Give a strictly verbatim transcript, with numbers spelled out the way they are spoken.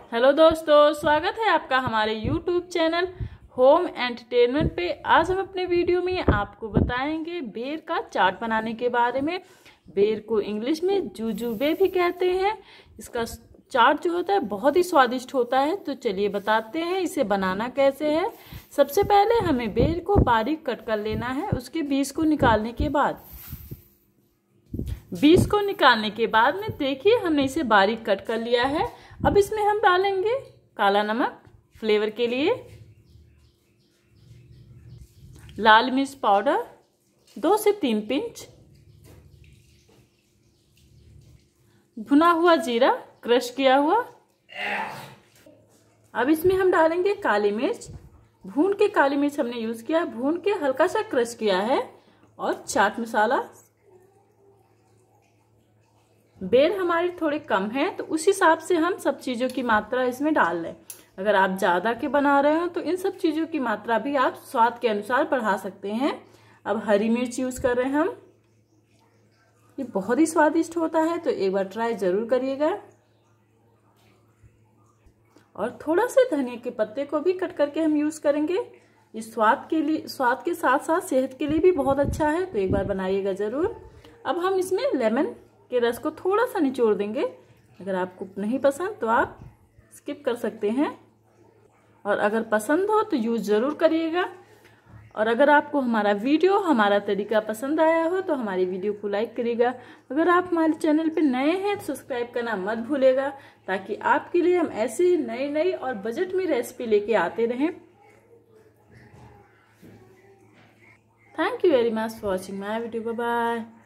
Hello दोस्तों, स्वागत है आपका हमारे यूट्यूब चैनल होम एंटरटेनमेंट पे। आज हम अपने वीडियो में आपको बताएंगे बेर का चाट बनाने के बारे में। बेर को इंग्लिश में जुजुबे भी कहते हैं। इसका चाट जो होता है बहुत ही स्वादिष्ट होता है। तो चलिए बताते हैं इसे बनाना कैसे है। सबसे पहले हमें बेर को बारीक कट कर लेना है। उसके बीज को निकालने के बाद बीज को निकालने के बाद में देखिए हमने इसे बारीक कट कर लिया है। अब इसमें हम डालेंगे काला नमक फ्लेवर के लिए, लाल मिर्च पाउडर दो से तीन पिंच, भुना हुआ जीरा क्रश किया हुआ। अब इसमें हम डालेंगे काली मिर्च। भून के काली मिर्च हमने यूज किया, भून के हल्का सा क्रश किया है, और चाट मसाला। बेर हमारे थोड़े कम है तो उस हिसाब से हम सब चीजों की मात्रा इसमें डाल लें। अगर आप ज्यादा के बना रहे हो तो इन सब चीजों की मात्रा भी आप स्वाद के अनुसार बढ़ा सकते हैं। अब हरी मिर्च यूज कर रहे हैं हम। ये बहुत ही स्वादिष्ट होता है, तो एक बार ट्राई जरूर करिएगा। और थोड़ा से धनिया के पत्ते को भी कट करके हम यूज करेंगे। इस स्वाद के लिए स्वाद के साथ साथ सेहत के लिए भी बहुत अच्छा है, तो एक बार बनाइएगा जरूर। अब हम इसमें लेमन के रस को थोड़ा सा निचोड़ देंगे। अगर आपको नहीं पसंद तो आप स्किप कर सकते हैं, और अगर पसंद हो तो यूज जरूर करिएगा। और अगर आपको हमारा वीडियो हमारा तरीका पसंद आया हो तो हमारी वीडियो को लाइक करिएगा। अगर आप हमारे चैनल पे नए हैं तो सब्सक्राइब करना मत भूलेगा, ताकि आपके लिए हम ऐसे नई नई और बजट में रेसिपी लेके आते रहें। Thank you very much for watching my video. Bye bye.